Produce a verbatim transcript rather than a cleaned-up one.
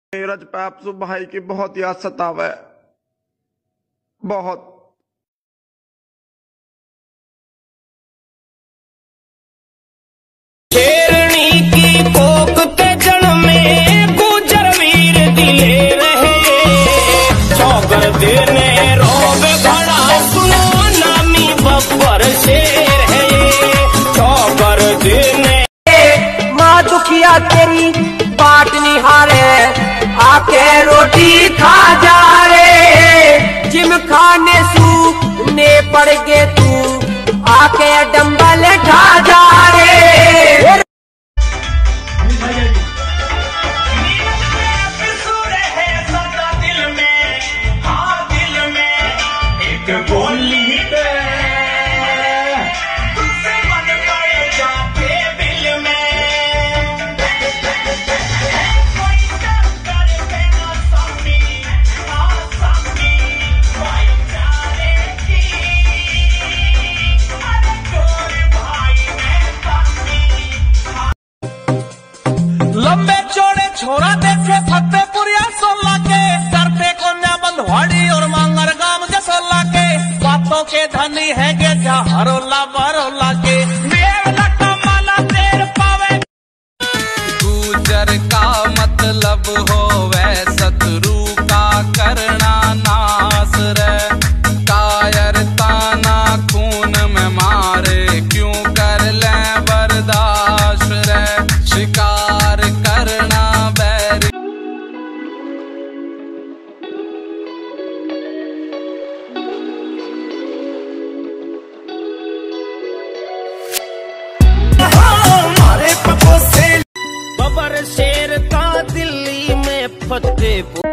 नीरज पैप्सू भाई की बहुत याद सतावे, बहुत। शेरनी की कोक के जड़ में गुजर वीर दिले रहे, चौगर देने रोब खड़ा सुनो नामी बब्बर शेर है, चौगर देने माँ दुखिया तेरी बाट निहारे, आके रोटी खा जा रे, जिम खाने सू ने पड़ गे तू, आके डंबल खा जा रे। दिल में हाँ दिल में एक गोली तुझसे मन पड़ जाते दिल में, लंबे चौड़े छोरा देखे फतेहपुरिया सोला के, सर पे कोन्या बंधवाड़ी और मांगर गांव जसोला के, बातों के धनी है गे जा हरोला बरोला के, मेरा कमाला तेर पावे। गुजर का मतलब हो वै शत्रु का करना नाश रे, कायरता ना खून में मारे क्यों कर ले बर्दाश्त रे, शिकार करना बैरी। हमारे पप्पो से बबर शेर का दिल्ली में फतेहपुर